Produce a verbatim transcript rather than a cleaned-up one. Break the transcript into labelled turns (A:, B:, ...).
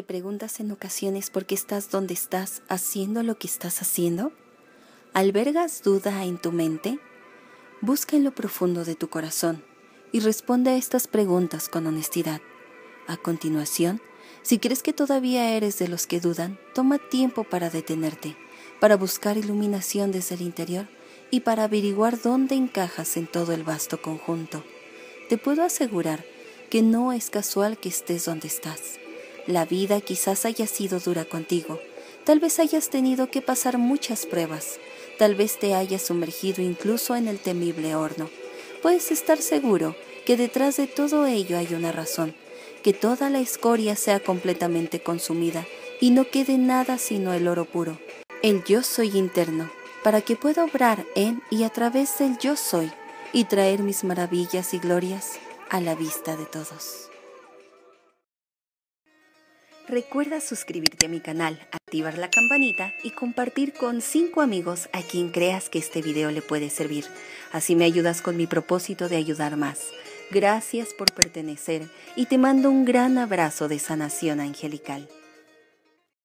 A: preguntas en ocasiones por qué estás donde estás haciendo lo que estás haciendo? ¿Albergas duda en tu mente? Busca en lo profundo de tu corazón y responde a estas preguntas con honestidad. A continuación, si crees que todavía eres de los que dudan, toma tiempo para detenerte, para buscar iluminación desde el interior y para averiguar dónde encajas en todo el vasto conjunto. Te puedo asegurar que no es casual que estés donde estás. La vida quizás haya sido dura contigo, tal vez hayas tenido que pasar muchas pruebas, tal vez te hayas sumergido incluso en el temible horno. Puedes estar seguro que detrás de todo ello hay una razón, que toda la escoria sea completamente consumida y no quede nada sino el oro puro, el yo soy interno, para que pueda obrar en y a través del yo soy y traer mis maravillas y glorias a la vista de todos. Recuerda suscribirte a mi canal, activar la campanita y compartir con cinco amigos a quien creas que este video le puede servir. Así me ayudas con mi propósito de ayudar más. Gracias por pertenecer y te mando un gran abrazo de sanación angelical.